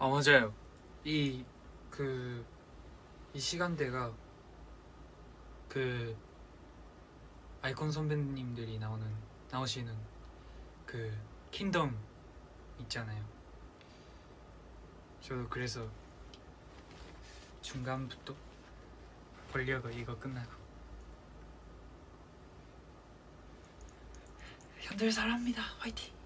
아 맞아요. 이 시간대가 그 아이콘 선배님들이 나오시는 그 킹덤 있잖아요. 저도 그래서 중간부터 보려고 이거 끝나고 현들 사랑합니다. 화이팅.